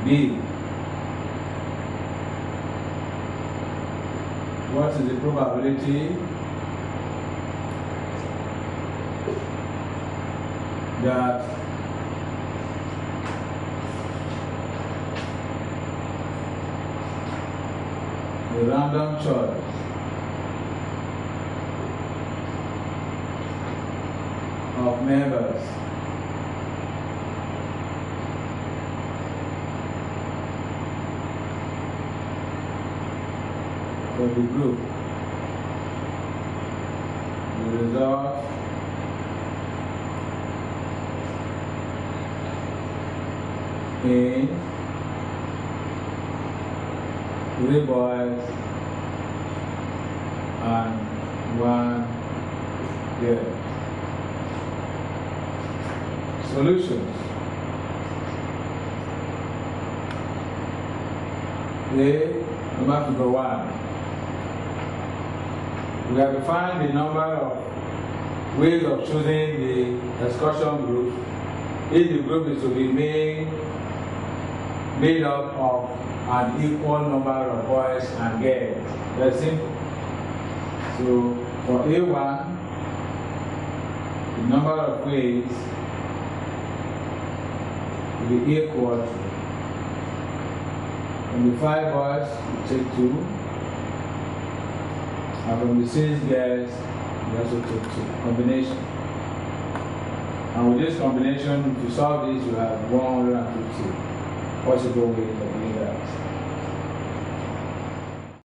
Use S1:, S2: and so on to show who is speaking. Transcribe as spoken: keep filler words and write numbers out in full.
S1: B. What is the probability that the random choice of members for the group will result in three boys and one girl. Solutions. A, number figure one. We have to find the number of ways of choosing the excursion group if the group is to be made, made up of an equal number of boys and girls. Very simple. So for A one, the number of ways will be equal to, from the five boys, we take two, and from the six girls, we also take two. Combination. And with this combination, if you solve this, you have one hundred fifty possible ways of doing that.